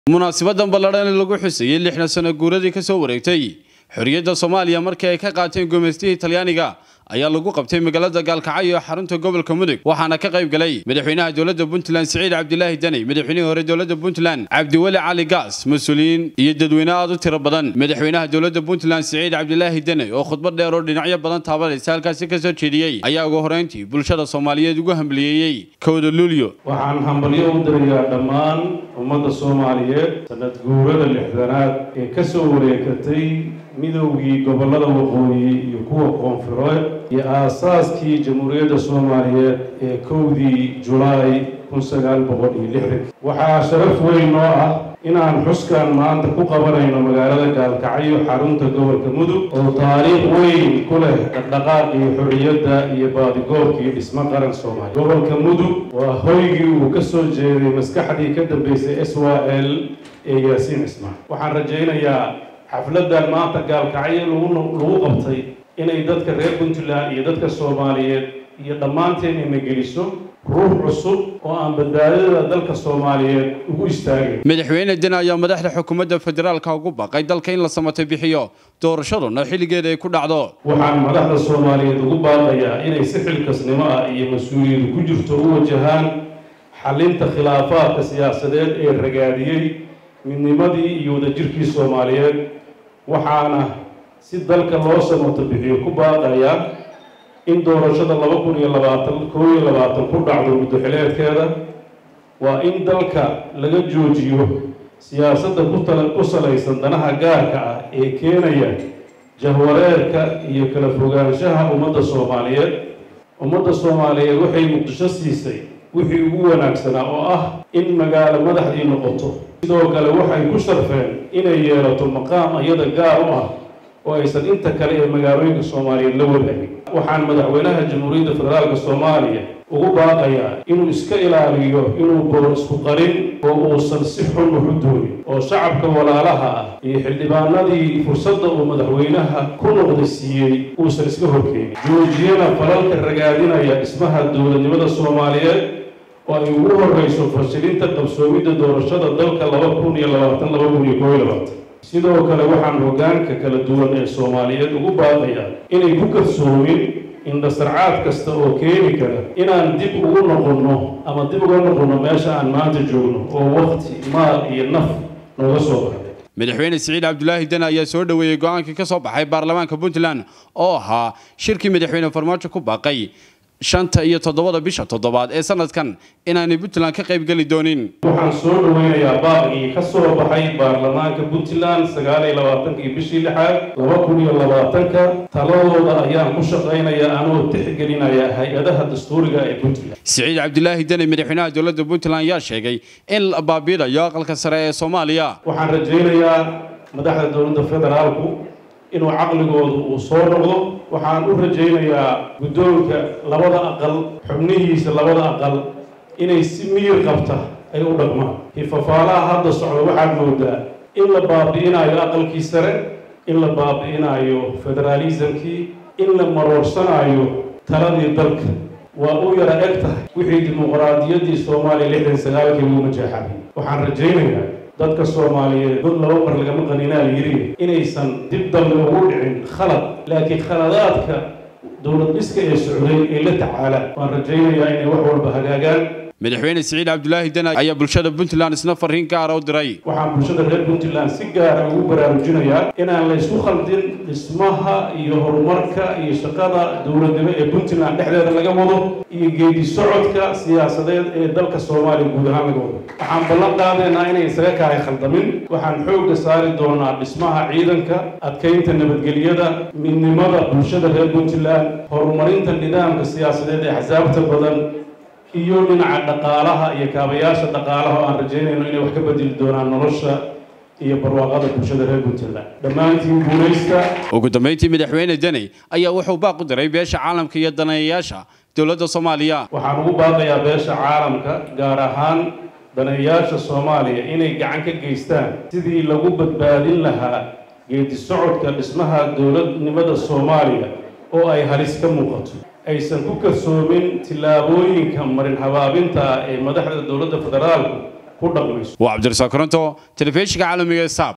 munaasabaddan ballaadhan ee lagu xusayay 6 sano guuradii ka soo wareegtay xorriyadda Soomaaliya markii ay ka qaateen gumeystihii Talyaaniga ayaa lagu qabtay magaalada Gaalkacyo ee xarunta gobolka Mudug waxaana ka qayb galay madaxweynaha dawladda Puntland Siciid Cabdilaahi Deni madaxweynihii hore dawladda Puntland Cabdiwali Cali Gaas mas'uuliyiin iyo dadweyne aad u tiro badan madaxweynaha dawladda Puntland Siciid Cabdilaahi Deni oo khudbad dheer oo dhinacyo badan taabanaysa halkaas ka soo jeediyay ayaa ugu horeyntii bulshada Soomaaliyeed ugu hambalyeeyay kowda Luulyo waxaan hambalyo u dirayaa dhammaan ummadda Soomaaliyeed sanad guurada 6aad ee ka soo wareegtay midowgii gobolada waqooyi iyo kuwa koonfureed iyo aasaaskii jamhuuriyadda Soomaaliyeed ee 1 Juulaay 1960 waxaa sharaf weyn oo ah inaan xuskan maanta ku qabanayno magaalada Gaalkacyo xarunta gobolka Mudug oo taariikh weyn ku leh dhaqdhaqaaqii xorriyadda iyo baadigoobkii dhismo qaran Soomaaliya gobolka Mudug waa hoygii uu ka soo jeeday maskaxdii ka dambeysay SWL ee Yaasiin Ismaan waxaan rajaynayaa xafladan maanta Gaalkacyo lagu qabtay inay dadka reer Puntland iyo dadka Soomaaliyeed iyo dhammaanteen inay geliso ruux cusub oo aan badbaadada dalka Soomaaliyeed ugu istaagay madaxweyne Deni ayaa madaxda xukuumadda federaalka ugu baaqay dalka in la sameeyo bixiyo doorashaduna xilligeeda ay ku dhacdo waxaan madaxda Soomaaliyeed ugu baaqayaa inay si xilkasnimo ah iyo mas'uuliyad ku jirto u wajahaan xalinta khilaafaadka siyaasadeed ee ragaadiyay midnimadii iyo wadajirkii Soomaaliyeed waxaana si dalka loo sameeyo bixiyo ku baaqayaa in doorashada 2021 ku dhacdo muddo xileedkeeda waa in dalka laga joojiyo siyaasadda ku salaysan danaha gaarka ah ee keenaya jahwareerka iyo kala fogaanshaha ummadda Soomaaliyeed waxay muqdisho siisay wixii ugu wanaagsanaa oo ah in magaalo madaxdii noqoto sidoo kale waxay ku sharfeen inay yeelato maqaam iyada gaar u ah oo aysan inta kale ee magaalooyinka Soomaaliyeed la wadaagin waxaan madaxweynaha jamhuuriyadda federaalka Soomaaliya ugu baaqayaa inuu iska ilaaliyo inuu boor isku qarin oo uusan si xun u doonin oo shacabka walaalaha ah iyo xildhibaanadii fursadda uu madaxweynaha ku noqday siiyay uusan iska horkeenin joojiyana falalka ragaadinaya dhismaha dowladnimada Soomaaliyeed oo ay ugu horeyso fashilinta qabsoomidda doorashada dalka 2020-2021 sidoo kale waxaan hoggaanka kala duwan ee Soomaaliyeed ugu baaqayaa inay ku kalsoomin in dasarcaad kasta oo keeni kara inaan dib ugu noqono meesha aan maanta joogno oo waqti maal iyo naf nooga soo baxay madaxweyne Siciid Cabdilaahi Deni ayaa soo dhaweeyay go'aankii ka soo baxay baarlamaanka Puntland oo ahaa shirkii madaxweyne Farmaajo ku baaqay 5 iyo 7 bisha 7 ee sanadkan inaanay Puntland ka qayb gali doonin waxaan soo dhaweynayaa baaqii ka soo baxay baarlamaanka Puntland 29 bishii 6 2020 taladooda ayaan ku shaqeynayaa anoo tixgelinaya hay'adaha dastuuriga ee Puntland Siciid Cabdilaahi Deni madaxweynaha dawladda Puntland ayaa sheegay in la baabi'iyo aqalka sare ee Soomaaliya waxaan rajaynayaa madaxda dawladda federaalku inuu caqligoodu uu soo noqdo waxaan u rajaynayaa guddoonka labada aqal xubnihiisa labada aqal inay si miyir qabta ay u dhaqmaan hifafaalaha hadda socda waxaad moodaa in la baabi'inayo aqalkii sare in la baabi'inayo federalismkii in la maroorsanayo taladii dalka waa u yara eg tahay wixii dimuqraadiyaddii Soomaaliya 69 ugu majaxay waxaan rajaynayaa dadka Soomaaliyeed dad laba mar laga maqaninaal yiri inaysan dib dambe ugu dhicin khalad laakiin khaladaadka dawlad dhiska ee socday ee la tacaala waan rajaynayaa inay wax walba hagaagaan madaxweyne Siciid Cabdilaahi Deni ayaa bulshada Puntland isna fariin gaar ah u diray waxaan bulshada reer Puntland si gaar ah ugu baraarujinayaa inaan la isku khaldin dhismaha iyo horumarka iyo shaqada dawladnimo ee Puntland dhexdeeda laga wado iyo geedi socodka siyaasadeed ee dalka Soomaaliya guud ahaan laga wado waxaan ballan qaadaynaa inay isaga kaalay khaldamin waxaan xoogga saari doonaa dhismaha ciidanka adkeynta nabadgelyada midnimada bulshada reer Puntland horumarinta nidaamka siyaasadeed ee axsaabta badan iyo dhinaca dhaqaalaha iyo kaabayaasha dhaqaalaha oo aan rajaynayno inay wax ka bedeli doonaan nolosha iyo barwaaqada bulshada reer Puntland dhammaantiin guuleysta ugu dambeyntii madaxweyne Deni ayaa wuxuu baaq u diray beesha caalamka iyo daneeyayaasha dawladda Soomaaliya waxaan ugu baaqayaa beesha caalamka gaar ahaan daneeyayaasha Soomaaliya inay gacan ka geystaan sidii lagu badbaadin lahaa geedi socodka dhismaha dawladnimada Soomaaliya oo ay halis ka muuqato aysan ku kalsoomin tilaabooyinka marin habaabinta ee madaxda dawladda federaalku ku dhaqmayso. وعبد الرزاق كرنتو تلفزيون عالمي الساب